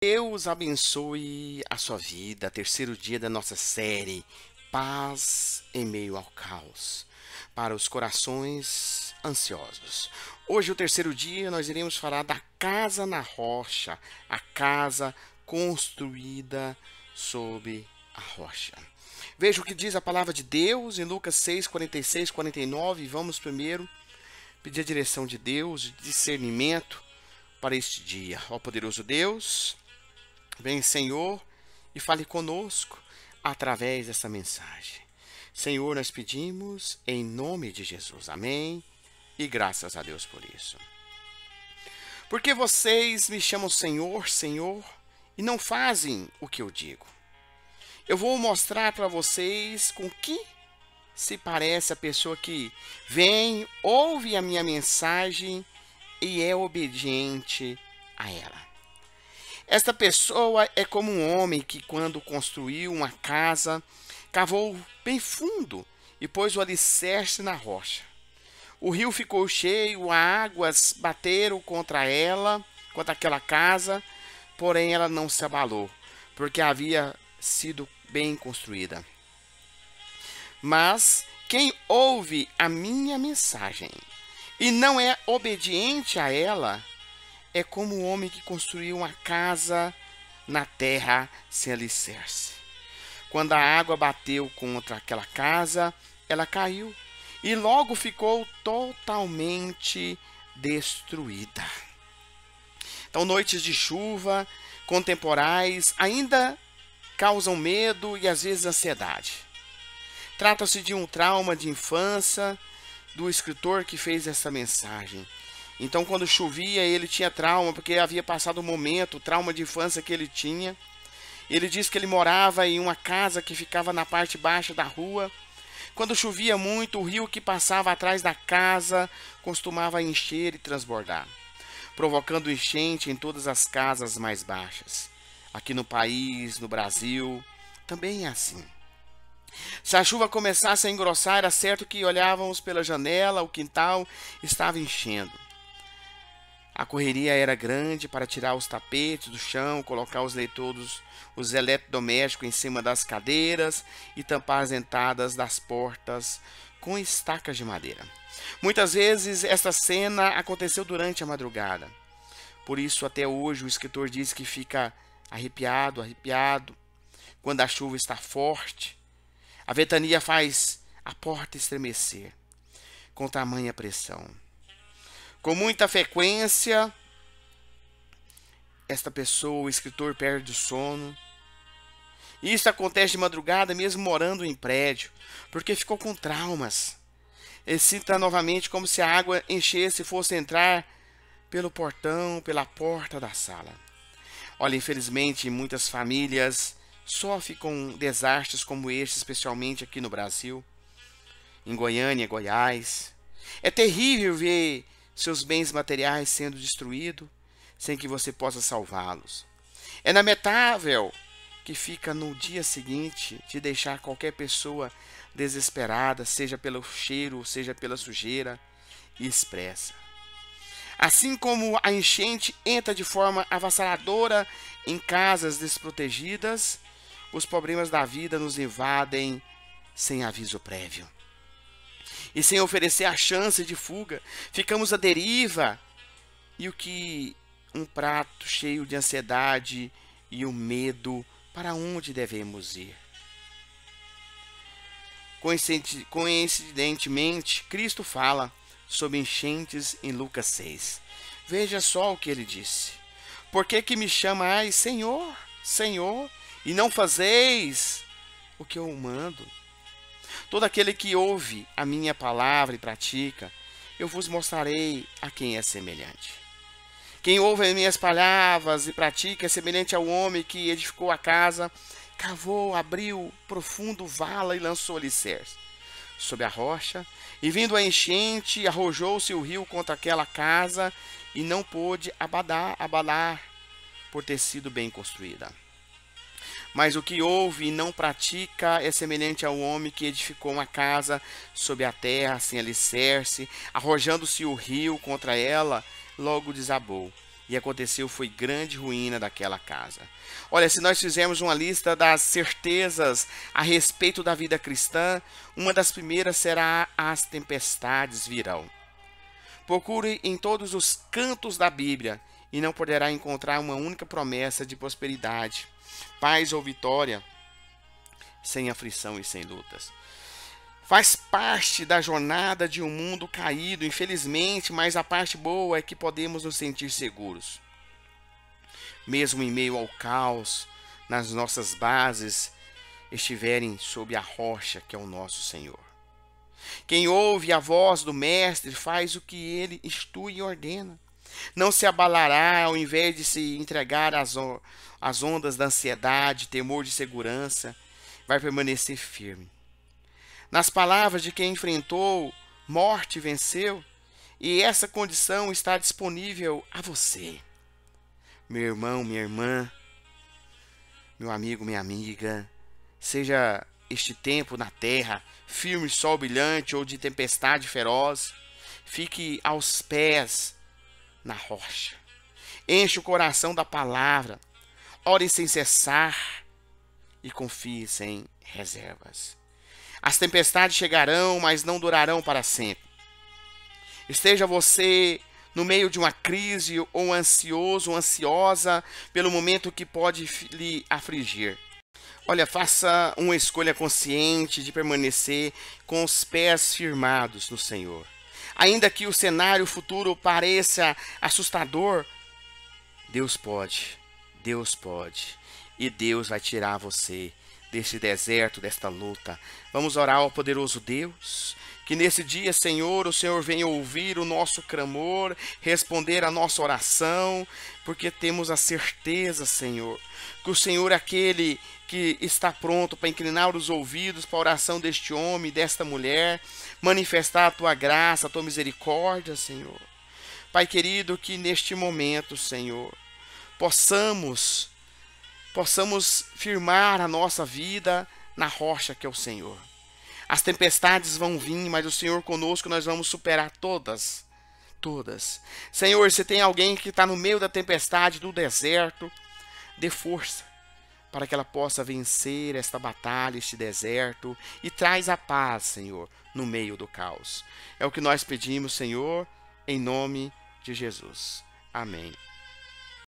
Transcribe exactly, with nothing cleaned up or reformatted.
Deus abençoe a sua vida, terceiro dia da nossa série Paz em meio ao caos, para os corações ansiosos. Hoje, o terceiro dia, nós iremos falar da casa na rocha, a casa construída sob a rocha. Veja o que diz a palavra de Deus em Lucas seis, quarenta e seis, quarenta e nove. Vamos primeiro pedir a direção de Deus, de discernimento para este dia. Ó poderoso Deus, vem, Senhor, e fale conosco através dessa mensagem. Senhor, nós pedimos em nome de Jesus. Amém. E graças a Deus por isso. Porque vocês me chamam Senhor, Senhor, e não fazem o que eu digo. Eu vou mostrar para vocês com que se parece a pessoa que vem, ouve a minha mensagem e é obediente a ela. Esta pessoa é como um homem que, quando construiu uma casa, cavou bem fundo e pôs o alicerce na rocha. O rio ficou cheio, as águas bateram contra ela, contra aquela casa, porém ela não se abalou, porque havia sido bem construída. Mas quem ouve a minha mensagem e não é obediente a ela, é como um homem que construiu uma casa na terra sem alicerce. Quando a água bateu contra aquela casa, ela caiu e logo ficou totalmente destruída. Então, noites de chuva contemporais ainda causam medo e às vezes ansiedade. Trata-se de um trauma de infância do escritor que fez essa mensagem. Então, quando chovia, ele tinha trauma, porque havia passado o momento, o trauma de infância que ele tinha. Ele diz que ele morava em uma casa que ficava na parte baixa da rua. Quando chovia muito, o rio que passava atrás da casa costumava encher e transbordar, provocando enchente em todas as casas mais baixas. Aqui no país, no Brasil, também é assim. Se a chuva começasse a engrossar, era certo que olhávamos pela janela, o quintal estava enchendo. A correria era grande para tirar os tapetes do chão, colocar os leitores, os eletrodomésticos em cima das cadeiras e tampar as entradas das portas com estacas de madeira. Muitas vezes esta cena aconteceu durante a madrugada. Por isso, até hoje, o escritor diz que fica arrepiado, arrepiado, quando a chuva está forte. A ventania faz a porta estremecer com tamanha pressão. Com muita frequência, esta pessoa, o escritor, perde o sono. E isso acontece de madrugada, mesmo morando em prédio, porque ficou com traumas. Ele sinta novamente como se a água enchesse e fosse entrar pelo portão, pela porta da sala. Olha, infelizmente, muitas famílias sofrem com desastres como este, especialmente aqui no Brasil, em Goiânia, Goiás. É terrível ver seus bens materiais sendo destruídos sem que você possa salvá-los. É lamentável que fica no dia seguinte de deixar qualquer pessoa desesperada, seja pelo cheiro, seja pela sujeira, e expressa. Assim como a enchente entra de forma avassaladora em casas desprotegidas, os problemas da vida nos invadem sem aviso prévio. E sem oferecer a chance de fuga, ficamos à deriva, e o que um prato cheio de ansiedade e o medo para onde devemos ir. Coincidentemente, Cristo fala sobre enchentes em Lucas seis. Veja só o que ele disse. Por que que me chamais Senhor, Senhor, e não fazeis o que eu mando? Todo aquele que ouve a minha palavra e pratica, eu vos mostrarei a quem é semelhante. Quem ouve as minhas palavras e pratica é semelhante ao homem que edificou a casa, cavou, abriu profundo vala e lançou alicerce sobre a rocha, e vindo a enchente, arrojou-se o rio contra aquela casa, e não pôde abalar, abalar por ter sido bem construída. Mas o que ouve e não pratica é semelhante ao homem que edificou uma casa sobre a terra, sem alicerce, arrojando-se o rio contra ela, logo desabou, E aconteceu foi grande ruína daquela casa. Olha, se nós fizermos uma lista das certezas a respeito da vida cristã, uma das primeiras será: as tempestades virão. Procure em todos os cantos da Bíblia e não poderá encontrar uma única promessa de prosperidade, paz ou vitória sem aflição e sem lutas. Faz parte da jornada de um mundo caído, infelizmente, mas a parte boa é que podemos nos sentir seguros. Mesmo em meio ao caos, nas nossas bases estiverem sob a rocha que é o nosso Senhor. Quem ouve a voz do Mestre faz o que ele instrui e ordena. Não se abalará ao invés de se entregar às, às ondas da ansiedade, temor de segurança, vai permanecer firme. Nas palavras de quem enfrentou morte e venceu, e essa condição está disponível a você. Meu irmão, minha irmã, meu amigo, minha amiga, seja este tempo na terra, firme sol brilhante ou de tempestade feroz, fique aos pés na rocha. Enche o coração da palavra, ore sem cessar e confie sem reservas. As tempestades chegarão, mas não durarão para sempre. Esteja você no meio de uma crise ou ansioso ou ansiosa pelo momento que pode lhe afligir. Olha, faça uma escolha consciente de permanecer com os pés firmados no Senhor. Ainda que o cenário futuro pareça assustador, Deus pode, Deus pode, e Deus vai tirar você deste deserto, desta luta. Vamos orar ao poderoso Deus, que nesse dia, Senhor, o Senhor venha ouvir o nosso clamor, responder a nossa oração, porque temos a certeza, Senhor, que o Senhor é aquele que está pronto para inclinar os ouvidos para a oração deste homem, desta mulher, manifestar a tua graça, a tua misericórdia, Senhor. Pai querido, que neste momento, Senhor, possamos possamos firmar a nossa vida na rocha que é o Senhor. As tempestades vão vir, mas o Senhor conosco nós vamos superar todas, todas. Senhor, se tem alguém que está no meio da tempestade, do deserto, dê força para que ela possa vencer esta batalha, este deserto, e traz a paz, Senhor, no meio do caos. É o que nós pedimos, Senhor, em nome de Jesus. Amém.